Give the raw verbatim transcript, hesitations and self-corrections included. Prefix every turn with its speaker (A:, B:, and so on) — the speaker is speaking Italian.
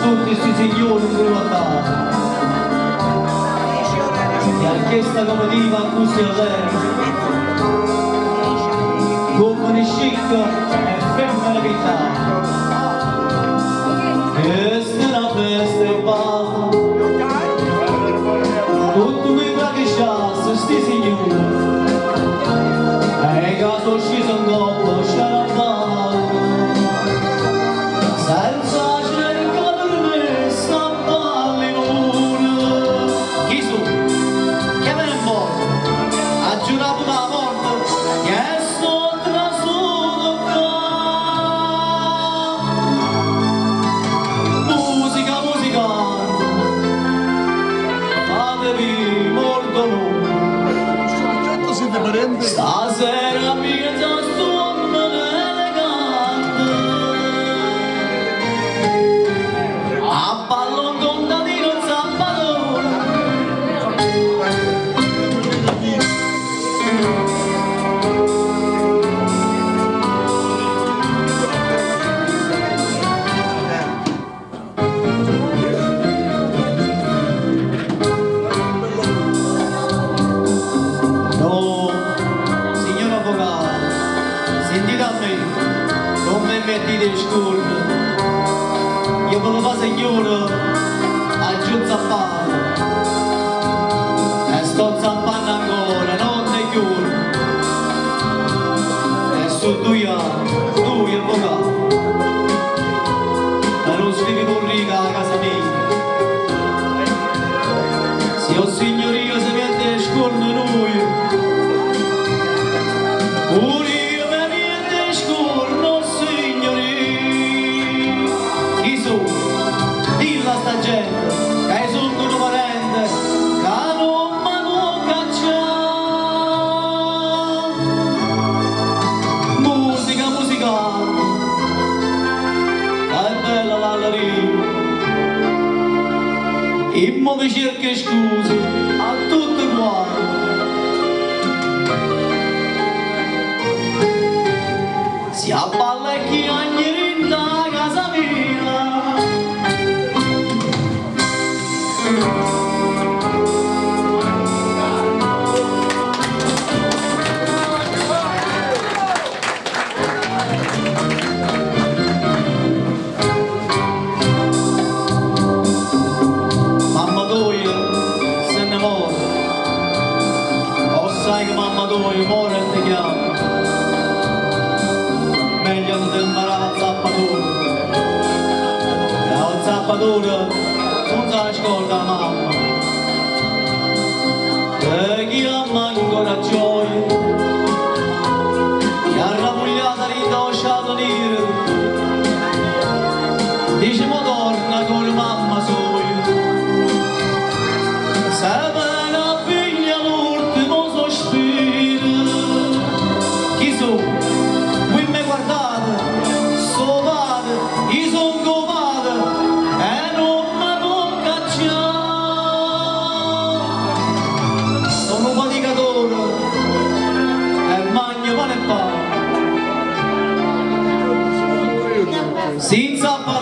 A: tutti questi signori in privata. E orchestra come diva accusia lei, come di chic e femminilità. Questa è una festival, tutto mi bracchisciasse sti signori, e caso sceso in coppa sciarabale, senza cercare per me sta ballinura. Chi su? Che me ne importa? Ha giurato la morte che sto trasuto qua. Musica, musica, fatevi molto lungo.
B: Siete parenti?
A: Stasera mi già sto elegante, a ballo un contadino il zappatore. No, signor avvocato, sentite a me, non mi mettete in scorno. Io volevo signore a giù zappare e sto zappando ancora, notte e giorno. E su due anni, tu avvocato, e non scrivi con riga a casa mia. Se o signoria si mette in scorno noi, pure io mi mette in scorno, signori. Chi sono? Dillo a sta gente che sono un parente che non mi può cacciare. Musica, musica, è bella ballerina, e mo mi cerca scuse a tutti quanti. Si abballa e chi ogni da casa mia. Mamma tua se ne muore, o sai che mamma tua muore e ti chiama. Meglio non ti imparare la zappatura, e la zappatura non se la scorda mamma, e chi ama ancora gioia, chi ha ramugliata lì da osciato nero, dice mo torna con mamma soia, se me la piglia l'ultimo sospiro. Chi sono? Guardate, sovate, io son covate e non mi può cacciare. Sono un faticatore e mangio pane e pane. Senza